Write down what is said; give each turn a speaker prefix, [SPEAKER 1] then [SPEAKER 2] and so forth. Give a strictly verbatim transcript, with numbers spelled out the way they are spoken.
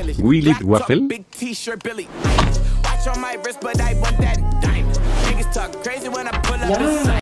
[SPEAKER 1] Oui, les waffles.
[SPEAKER 2] Big t-shirt, Billy. Watch on my wrist, but I want that diamond. Niggas talk crazy when I pull up.